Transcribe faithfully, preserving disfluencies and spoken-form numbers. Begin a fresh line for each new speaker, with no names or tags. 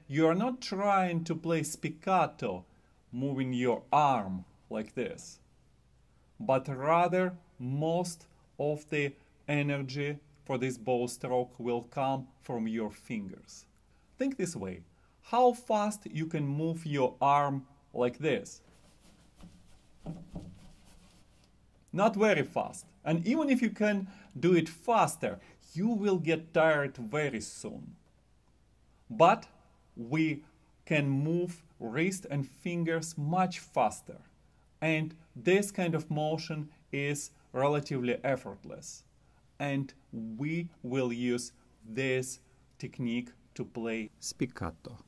you are not trying to play spiccato, moving your arm like this, but rather most of the energy for this bow stroke will come from your fingers. Think this way: how fast you can move your arm like this? Not very fast. And even if you can do it faster, you will get tired very soon. But we can move wrist and fingers much faster. And this kind of motion is relatively effortless. And we will use this technique to play spiccato.